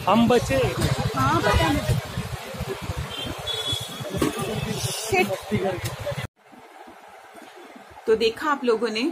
हम बचे। हाँ पता नहीं। तो देखा आप लोगों ने,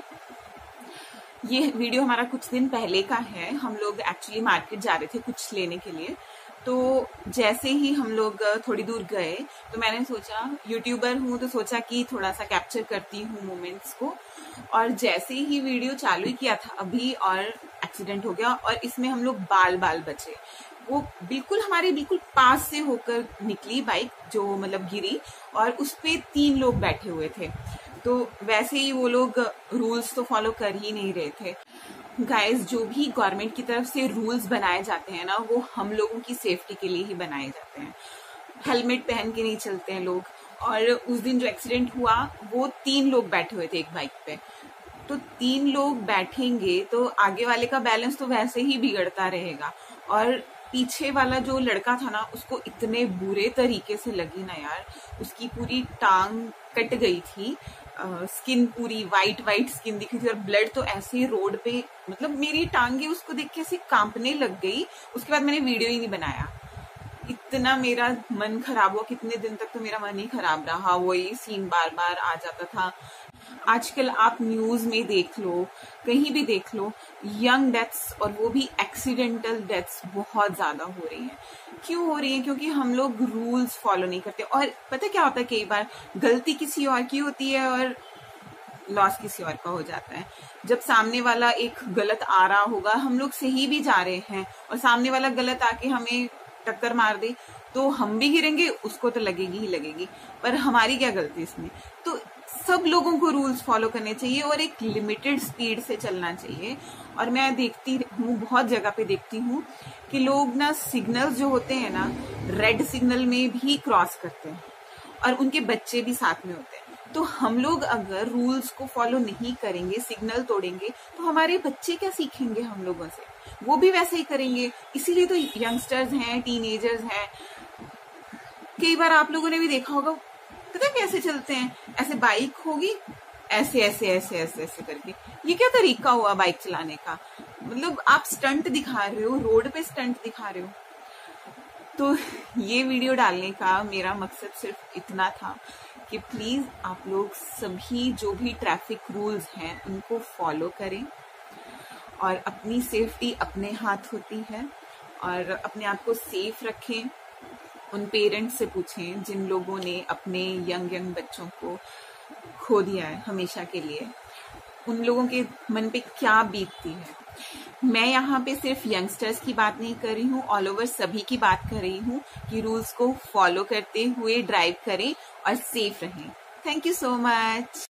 ये वीडियो हमारा कुछ दिन पहले का है। हम लोग एक्चुअली मार्केट जा रहे थे कुछ लेने के लिए। तो जैसे ही हम लोग थोड़ी दूर गए तो मैंने सोचा, यूट्यूबर हूँ तो सोचा कि थोड़ा सा कैप्चर करती हूँ मोमेंट्स को। और जैसे ही वीडियो चालू ही किया था अभी, और एक्सीडेंट हो गया। और इसमें हम लोग बाल बचे। वो बिल्कुल हमारे बिल्कुल पास से होकर निकली बाइक, जो मतलब गिरी, और उस पे 3 लोग बैठे हुए थे। तो वैसे ही वो लोग रूल्स तो फॉलो कर ही नहीं रहे थे। गाइस, जो भी गवर्नमेंट की तरफ से रूल्स बनाए जाते हैं ना, वो हम लोगों की सेफ्टी के लिए ही बनाए जाते हैं। हेलमेट पहन के नहीं चलते हैं लोग। और उस दिन जो एक्सीडेंट हुआ, वो 3 लोग बैठे हुए थे एक बाइक पे। तो 3 लोग बैठेंगे तो आगे वाले का बैलेंस तो वैसे ही बिगड़ता रहेगा। और पीछे वाला जो लड़का था ना, उसको इतने बुरे तरीके से लगी ना यार, उसकी पूरी टांग कट गई थी। स्किन पूरी वाइट स्किन दिखी थी, और ब्लड तो ऐसे ही रोड पे, मतलब मेरी टांगे उसको देख के ऐसे कांपने लग गई। उसके बाद मैंने वीडियो ही नहीं बनाया। इतना मेरा मन खराब हुआ, कितने दिन तक तो मेरा मन ही खराब रहा, वही सीन बार बार आ जाता था। आजकल आप न्यूज में देख लो, कहीं भी देख लो, यंग डेथ्स, और वो भी एक्सीडेंटल डेथ्स बहुत ज्यादा हो रही हैं। क्यों हो रही है? क्योंकि हम लोग रूल्स फॉलो नहीं करते। और पता क्या होता है, कई बार गलती किसी और की होती है और लॉस किसी और का हो जाता है। जब सामने वाला एक गलत आ रहा होगा, हम लोग सही भी जा रहे हैं, और सामने वाला गलत आके हमें टक्कर मार दे, तो हम भी गिरेंगे, उसको तो लगेगी ही लगेगी। पर हमारी क्या गलती इसमें? तो सब लोगों को रूल्स फॉलो करने चाहिए और एक लिमिटेड स्पीड से चलना चाहिए। और मैं देखती हूँ, बहुत जगह पे देखती हूँ कि लोग ना सिग्नल्स जो होते हैं ना, रेड सिग्नल में भी क्रॉस करते हैं, और उनके बच्चे भी साथ में होते हैं। तो हम लोग अगर रूल्स को फॉलो नहीं करेंगे, सिग्नल तोड़ेंगे, तो हमारे बच्चे क्या सीखेंगे हम लोगों से? वो भी वैसे ही करेंगे। इसीलिए तो यंगस्टर्स हैं, टीनेजर्स हैं। कई बार आप लोगों ने भी देखा होगा, पता है कैसे चलते हैं? ऐसे बाइक होगी, ऐसे ऐसे ऐसे ऐसे ऐसे करके। ये क्या तरीका हुआ बाइक चलाने का? मतलब आप स्टंट दिखा रहे हो, रोड पे स्टंट दिखा रहे हो। तो ये वीडियो डालने का मेरा मकसद सिर्फ इतना था कि प्लीज आप लोग सभी जो भी ट्रैफिक रूल्स हैं उनको फॉलो करें, और अपनी सेफ्टी अपने हाथ होती है। और अपने आप को सेफ रखें। उन पेरेंट्स से पूछें जिन लोगों ने अपने यंग बच्चों को खो दिया है हमेशा के लिए, उन लोगों के मन पे क्या बीतती है। मैं यहाँ पे सिर्फ यंगस्टर्स की बात नहीं कर रही हूँ, ऑल ओवर सभी की बात कर रही हूँ कि रूल्स को फॉलो करते हुए ड्राइव करें और सेफ रहें। Thank you so much.